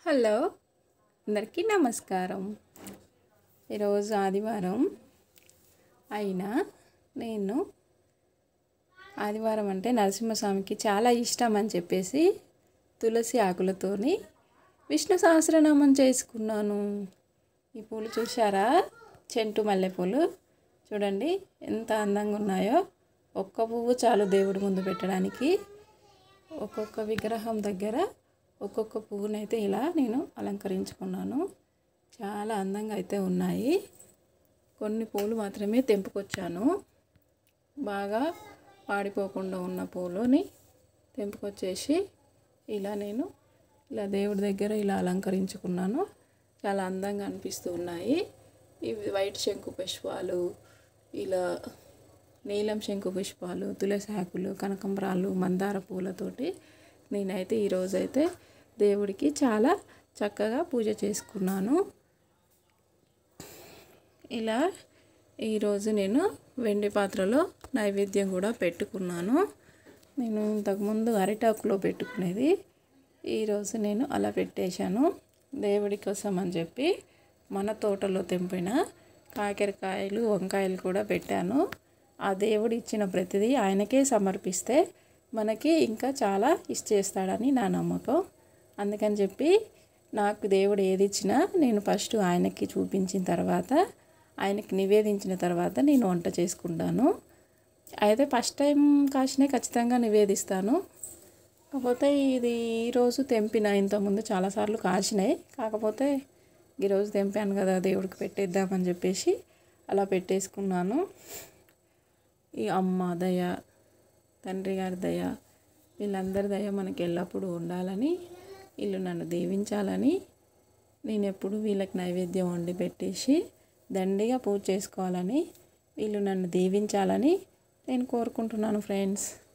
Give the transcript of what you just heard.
Hello, అందరికీ నమస్కారం. ఈరోజు ఆదివారం అయినా నేను ఆదివారం అంటే నరసింహస్వామికి చాలా ఇష్టం అని చెప్పేసి తులసి ఆకులతోని విష్ణు సహస్రనామం చేసుకున్నాను. ఈ పూలు చూశారా? చెంటు మల్లెపూలు చూడండి ఎంత అందంగా ఉన్నాయో. ఒక్క పువ్వు చాలు దేవుడి ముందు పెట్టడానికి. ఒక్కొక్క విగ్రహం దగ్గర ఒక్కొక్క పువ్వునైతే ఇలా నేను అలంకరించుకున్నాను. చాలా అందంగా అయితే ఉన్నాయి. కొన్ని పూలు మాత్రమే తెంపుకొచ్చాను. బాగా వాడిపోకుండా ఉన్న పూలని తెంపుకొచ్చేసి నేను ఇలా దేవుడి దగ్గర ఇలా అలంకరించుకున్నాను. చాలా అందంగా అనిపిస్తూ ఉన్నాయి. ఇవి వైట్ శంకు పుష్పాలు, ఇలా నీలం శంకు పుష్పాలు, తులసి ఆకులు, కనకంబరాలు, మందార పూలతోటి నేనైతే ఈరోజైతే దేవుడికి చాలా చక్కగా పూజ చేసుకున్నాను. ఇలా ఈరోజు నేను వెండి పాత్రలో నైవేద్యం కూడా పెట్టుకున్నాను. నేను ఇంతకుముందు అరిటాకులో పెట్టుకునేది, ఈరోజు నేను అలా పెట్టేశాను. దేవుడి కోసం అని చెప్పి మన తోటలో తెంపిన కాకరకాయలు, వంకాయలు కూడా పెట్టాను. ఆ దేవుడు ఇచ్చిన ప్రతిదీ ఆయనకే సమర్పిస్తే మనకి ఇంకా చాలా ఇచ్చేస్తాడని నా నమ్మకం. అందుకని చెప్పి నాకు దేవుడు ఏది ఇచ్చినా నేను ఫస్ట్ ఆయనకి చూపించిన తర్వాత, ఆయనకి నివేదించిన తర్వాత నేను వంట చేసుకుంటాను. అయితే ఫస్ట్ టైం కాసినా ఖచ్చితంగా నివేదిస్తాను. కాకపోతే ఇది ఈరోజు తెంపిన, ఇంతకుముందు చాలాసార్లు కాసినాయి. కాకపోతే ఈరోజు తెంపాను కదా దేవుడికి పెట్టేద్దామని చెప్పేసి అలా పెట్టేసుకున్నాను. ఈ అమ్మ దయ, తండ్రి గారి దయ, వీళ్ళందరి దయ మనకి ఎల్లప్పుడూ ఉండాలని, వీళ్ళు నన్ను దీవించాలని, నేను ఎప్పుడు వీళ్ళకి నైవేద్యం వండి పెట్టేసి దండిగా పూజ చేసుకోవాలని, వీళ్ళు నన్ను దీవించాలని నేను కోరుకుంటున్నాను ఫ్రెండ్స్.